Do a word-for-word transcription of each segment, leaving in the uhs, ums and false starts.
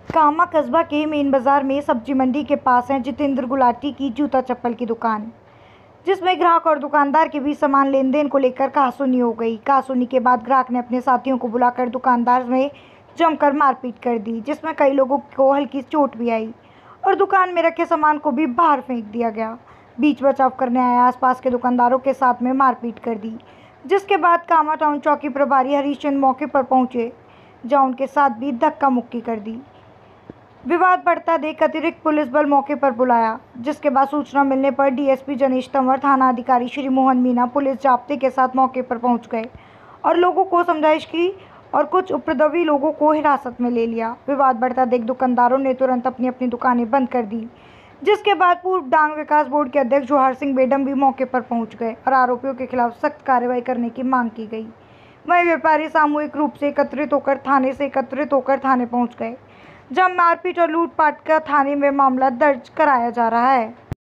कामा कस्बा के मेन बाजार में सब्जी मंडी के पास है जितेंद्र गुलाटी की जूता चप्पल की दुकान, जिसमें ग्राहक और दुकानदार के बीच सामान लेन देन को लेकर कहासुनी हो गई। कहासुनी के बाद ग्राहक ने अपने साथियों को बुलाकर दुकानदार में जमकर मारपीट कर दी, जिसमें कई लोगों को हल्की चोट भी आई और दुकान में रखे सामान को भी बाहर फेंक दिया गया। बीच बचाव करने आए आसपास के दुकानदारों के साथ में मारपीट कर दी, जिसके बाद कामा टाउन चौकी प्रभारी हरीशचंद्र मौके पर पहुंचे, जहां उनके साथ भी धक्का मुक्की कर दी। विवाद बढ़ता देख अतिरिक्त पुलिस बल मौके पर बुलाया, जिसके बाद सूचना मिलने पर डीएसपी जनीश तंवर, थाना अधिकारी श्री मोहन मीना पुलिस जाब्ते के साथ मौके पर पहुंच गए और लोगों को समझाइश की और कुछ उपद्रवी लोगों को हिरासत में ले लिया। विवाद बढ़ता देख दुकानदारों ने तुरंत अपनी अपनी दुकानें बंद कर दी, जिसके बाद पूर्व डांग विकास बोर्ड के अध्यक्ष जोहार सिंह बेडम भी मौके पर पहुँच गए और आरोपियों के खिलाफ सख्त कार्रवाई करने की मांग की गई। वहीं व्यापारी सामूहिक रूप से एकत्रित होकर थाने से एकत्रित होकर थाने पहुँच गए, जब मारपीट और लूटपाट का थाने में मामला दर्ज कराया जा रहा है।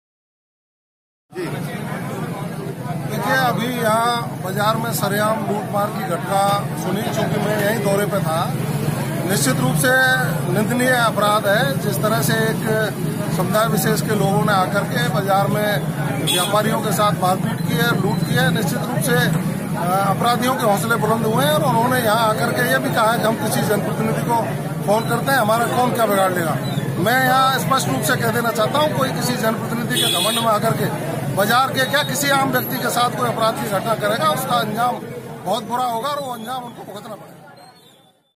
देखिए, अभी यहाँ बाजार में सरेआम लूटमार की घटना सुनी, चूंकि मैं यहीं दौरे पे था। निश्चित रूप से निंदनीय अपराध है। जिस तरह से एक समुदाय विशेष के लोगों ने आकर के बाजार में व्यापारियों के साथ मारपीट की है, लूट की है, निश्चित रूप से अपराधियों के हौसले बुलंद हुए हैं और उन्होंने यहाँ आकर के ये भी कहा है कि हम किसी जनप्रतिनिधि को फोन करते हैं, हमारा कौन क्या बिगाड़ लेगा। मैं यहाँ स्पष्ट रूप से कह देना चाहता हूँ, कोई किसी जनप्रतिनिधि के घमंड में आकर के बाजार के क्या किसी आम व्यक्ति के साथ कोई अपराध की घटना करेगा, उसका अंजाम बहुत बुरा होगा और वो अंजाम उनको भुगतना पड़ेगा।